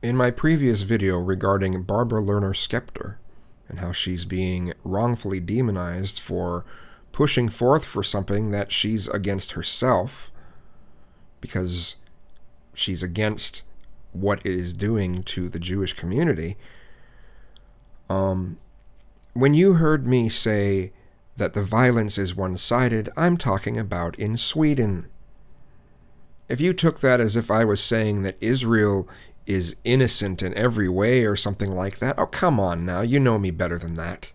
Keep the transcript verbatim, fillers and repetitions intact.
In my previous video regarding Barbara Lerner-Skepter and how she's being wrongfully demonized for pushing forth for something that she's against herself because she's against what it is doing to the Jewish community, um, when you heard me say that the violence is one-sided, I'm talking about in Sweden. If you took that as if I was saying that Israel is innocent in every way or something like that, oh, come on now, you know me better than that.